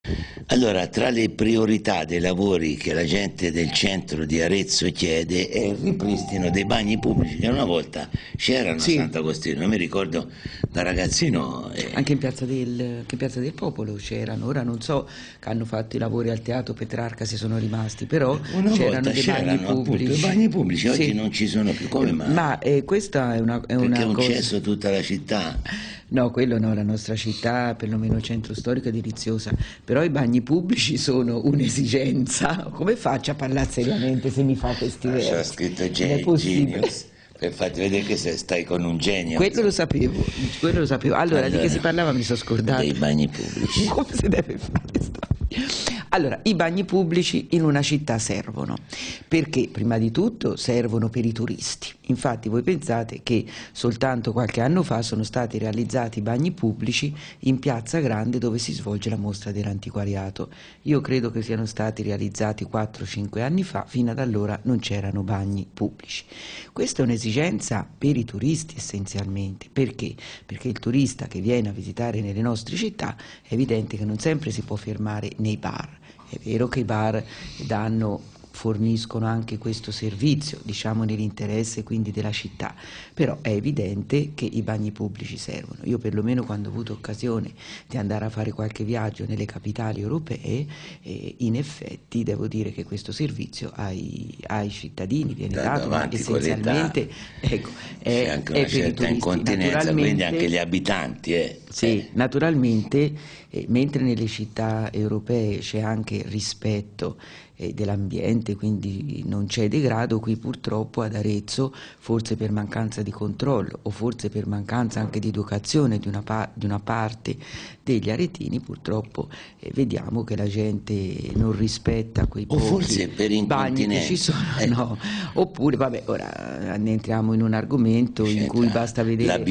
Allora, tra le priorità dei lavori che la gente del centro di Arezzo chiede è il ripristino dei bagni pubblici che una volta c'erano a Sì. Sant'Agostino. Io mi ricordo da ragazzino. Anche in Piazza del Popolo c'erano, ora non so che hanno fatto i lavori al Teatro Petrarca se sono rimasti, però Una c'erano volta dei bagni c'erano appunto pubblici. i bagni pubblici, oggi Sì. non ci sono più. Come mai? Ma questa è Perché è un cosa... cesso tutta la città. No, quello no, la nostra città, perlomeno centro storico, è deliziosa, però i bagni pubblici sono un'esigenza. Come faccio a parlare seriamente se mi fa questi C'era versi? scritto Non è possibile. Genius, per farti vedere che stai con un genio. Quello lo sapevo, quello lo sapevo. Allora, di che si parlava mi sono scordata. Dei bagni pubblici. Come si deve fare sta? Allora, i bagni pubblici in una città servono, perché prima di tutto servono per i turisti. Infatti voi pensate che soltanto qualche anno fa sono stati realizzati i bagni pubblici in Piazza Grande dove si svolge la mostra dell'antiquariato. Io credo che siano stati realizzati 4-5 anni fa, fino ad allora non c'erano bagni pubblici. Questa è un'esigenza per i turisti essenzialmente. Perché? Perché il turista che viene a visitare nelle nostre città è evidente che non sempre si può fermare nei bar. È vero che i bar forniscono anche questo servizio, diciamo nell'interesse quindi della città, però è evidente che i bagni pubblici servono. Io perlomeno quando ho avuto occasione di andare a fare qualche viaggio nelle capitali europee, in effetti devo dire che questo servizio ai cittadini viene dato, ma essenzialmente ecco, c'è anche una certa incontinenza, quindi anche gli abitanti. Sì, naturalmente, mentre nelle città europee c'è anche rispetto dell'ambiente, quindi non c'è degrado, qui purtroppo ad Arezzo, forse per mancanza di controllo o forse per mancanza anche di educazione di una parte degli aretini, purtroppo vediamo che la gente non rispetta quei pochi bagni che ci sono, no. Oppure, vabbè, ora ne entriamo in un argomento in cui basta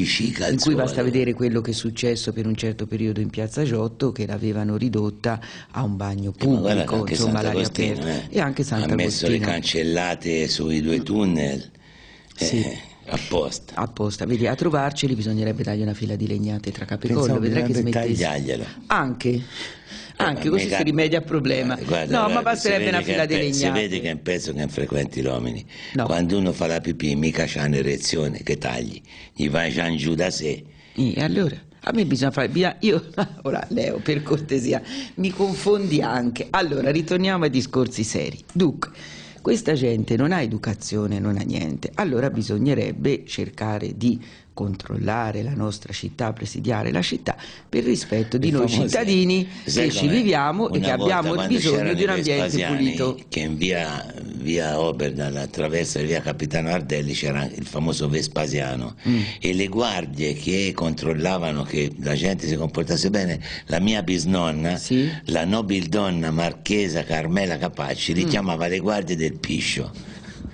vedere quello che è successo per un certo periodo in Piazza Giotto, che l'avevano ridotta a un bagno pubblico, insomma all'aria aperta. E anche Sant'Agostino ha messo le cancellate sui 2 tunnel. Sì. Apposta. Vedi, a trovarceli bisognerebbe dargli una fila di legnate tra Capicollo, vedrai che smettesse. Anche così si rimedia al problema. Guarda, ma basterebbe una fila di legnate. Si vede che è un pezzo che non frequenti l'uomini. No. Quando uno fa la pipì mica c'ha un'erezione, che tagli? Gli vai già in giù da sé. E allora? A me bisogna fare via, ora Leo, per cortesia, mi confondi anche. Allora, ritorniamo ai discorsi seri. Dunque, questa gente non ha educazione, non ha niente, allora bisognerebbe cercare di controllare la nostra città, presidiare la città per rispetto di noi cittadini che ci viviamo e che abbiamo il bisogno di un ambiente pulito. Che in via Oberdan, attraverso via Capitano Ardelli, c'era il famoso Vespasiano e le guardie che controllavano che la gente si comportasse bene, la mia bisnonna, la nobildonna marchesa Carmela Capacci, li chiamava le guardie del piscio.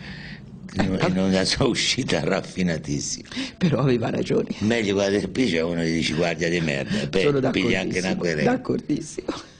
In una sua uscita raffinatissima. Però aveva ragione. Meglio guardia del piscio, uno gli dice guardia di merda, piglia anche una querela. D'accordissimo.